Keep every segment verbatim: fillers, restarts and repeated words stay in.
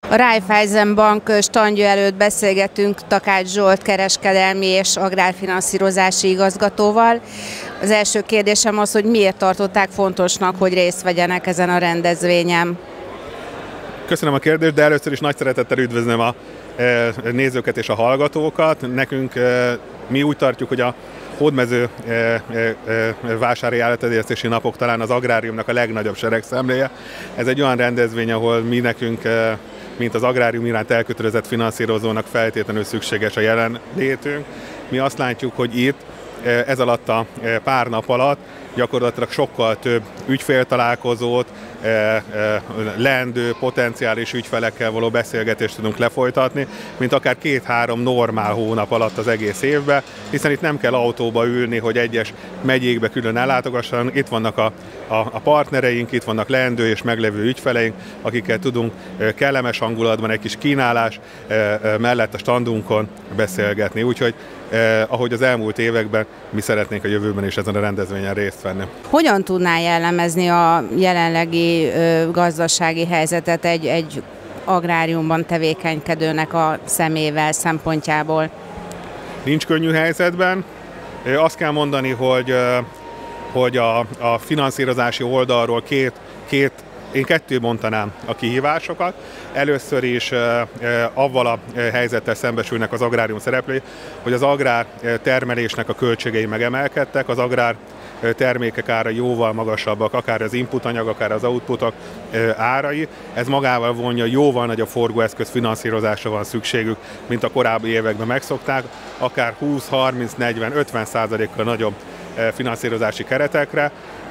A Raiffeisen Bank standja előtt beszélgetünk Takács Zsolt kereskedelmi és agrárfinanszírozási igazgatóval. Az első kérdésem az, hogy miért tartották fontosnak, hogy részt vegyenek ezen a rendezvényen. Köszönöm a kérdést, de először is nagy szeretettel üdvözlöm a nézőket és a hallgatókat. Nekünk mi úgy tartjuk, hogy a hódmező vásári állattenyésztési napok talán az agráriumnak a legnagyobb seregszemléje. Ez egy olyan rendezvény, ahol mi nekünk, mint az agrárium iránt elkötelezett finanszírozónak feltétlenül szükséges a jelenlétünk. Mi azt látjuk, hogy itt ez alatt a pár nap alatt gyakorlatilag sokkal több ügyféltalálkozót, leendő, potenciális ügyfelekkel való beszélgetést tudunk lefolytatni, mint akár két-három normál hónap alatt az egész évben, hiszen itt nem kell autóba ülni, hogy egyes megyékbe külön ellátogassanak. Itt vannak a, a, a partnereink, itt vannak leendő és meglevő ügyfeleink, akikkel tudunk kellemes hangulatban egy kis kínálás mellett a standunkon beszélgetni. Úgyhogy Eh, ahogy az elmúlt években, mi szeretnénk a jövőben is ezen a rendezvényen részt venni. Hogyan tudná jellemezni a jelenlegi ö, gazdasági helyzetet egy, egy agráriumban tevékenykedőnek a szemével szempontjából? Nincs könnyű helyzetben. Azt kell mondani, hogy, hogy a, a finanszírozási oldalról két, két Én kettő mondanám a kihívásokat. Először is e, e, avval a helyzettel szembesülnek az agrárium szereplői, hogy az agrár termelésnek a költségei megemelkedtek, az agrár termékek árai jóval magasabbak, akár az input anyag, akár az outputok árai. Ez magával vonja, jóval nagyobb forgóeszköz finanszírozásra van szükségük, mint a korábbi években megszokták, akár húsz, harminc, negyven, ötven százalékkal nagyobb finanszírozási keretekre.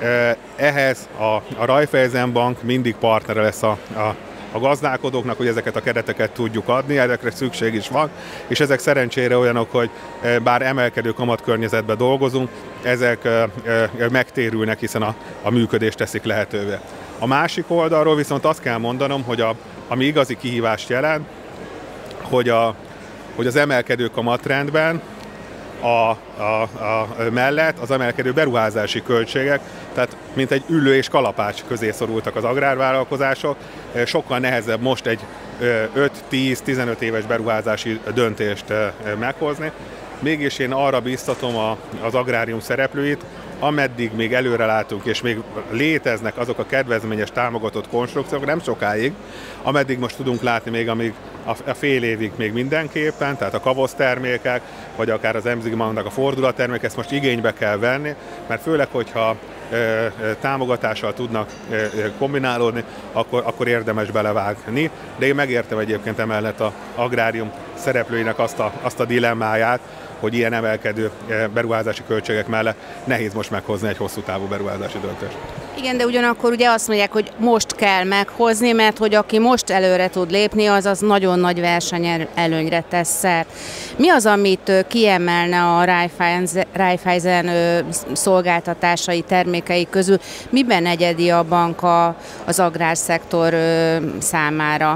Ehhez a, a Raiffeisen Bank mindig partnere lesz a, a, a gazdálkodóknak, hogy ezeket a kereteket tudjuk adni, ezekre szükség is van, és ezek szerencsére olyanok, hogy bár emelkedő kamatkörnyezetben dolgozunk, ezek megtérülnek, hiszen a, a működést teszik lehetővé. A másik oldalról viszont azt kell mondanom, hogy a, ami igazi kihívást jelent, hogy, a, hogy az emelkedő kamatrendben A, a, a mellett az emelkedő beruházási költségek, tehát mint egy üllő és kalapács közé szorultak az agrárvállalkozások. Sokkal nehezebb most egy öt-tíz-tizenöt éves beruházási döntést meghozni. Mégis én arra biztatom a, az agrárium szereplőit, ameddig még előre látunk, és még léteznek azok a kedvezményes támogatott konstrukciók, nem sokáig, ameddig most tudunk látni még, amíg a fél évig még mindenképpen, tehát a kavosz termékek, vagy akár az emzigmannak a fordulattermék, ezt most igénybe kell venni, mert főleg, hogyha támogatással tudnak kombinálódni, akkor, akkor érdemes belevágni. De én megértem egyébként emellett az agrárium szereplőinek azt a, azt a dilemmáját, hogy ilyen emelkedő beruházási költségek mellett nehéz most meghozni egy hosszú távú beruházási döntést. Igen, de ugyanakkor ugye azt mondják, hogy most kell meghozni, mert hogy aki most előre tud lépni, az az nagyon nagy versenyelőnyre tesz szert. Mi az, amit kiemelne a Raiffeisen, Raiffeisen szolgáltatásai, termékei közül? Miben egyedi a bank az agrárszektor számára?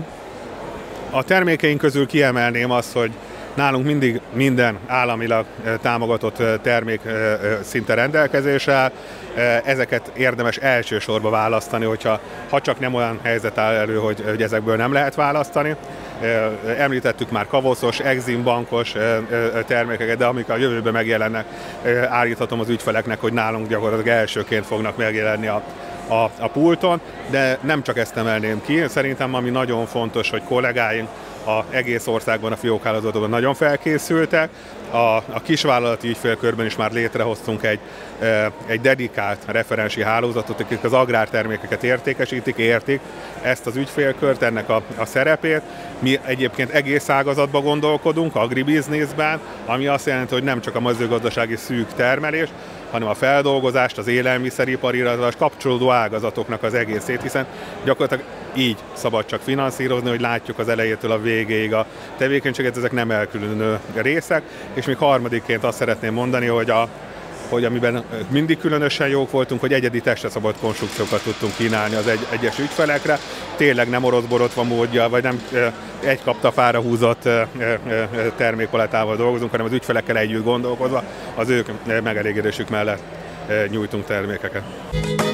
A termékeink közül kiemelném azt, hogy nálunk mindig minden államilag támogatott termék szinte rendelkezésre áll. Ezeket érdemes elsősorban választani, hogyha ha csak nem olyan helyzet áll elő, hogy, hogy ezekből nem lehet választani. Említettük már kavoszos, eximbankos termékeket, de amik a jövőben megjelennek, állíthatom az ügyfeleknek, hogy nálunk gyakorlatilag elsőként fognak megjelenni a A, a pulton, de nem csak ezt emelném ki. Szerintem ami nagyon fontos, hogy kollégáink az egész országban a fiókhálózatban nagyon felkészültek. A, a kisvállalati ügyfélkörben is már létrehoztunk egy, egy dedikált referensi hálózatot, akik az agrártermékeket értékesítik, értik ezt az ügyfélkört, ennek a, a szerepét. Mi egyébként egész ágazatban gondolkodunk, agribizniszben, ami azt jelenti, hogy nem csak a mezőgazdasági szűk termelés, hanem a feldolgozást, az élelmiszeripari, illetve a kapcsolódó ágazatoknak az egészét, hiszen gyakorlatilag így szabad csak finanszírozni, hogy látjuk az elejétől a végéig a tevékenységet, ezek nem elkülönülő részek, és még harmadikként azt szeretném mondani, hogy a hogy amiben mindig különösen jók voltunk, hogy egyedi testre szabott konstrukciókat tudtunk kínálni az egy, egyes ügyfelekre. Tényleg nem orosz-borotva módja, vagy nem egy kaptafára húzott termékpaletával dolgozunk, hanem az ügyfelekkel együtt gondolkozva az ők megelégedésük mellett nyújtunk termékeket.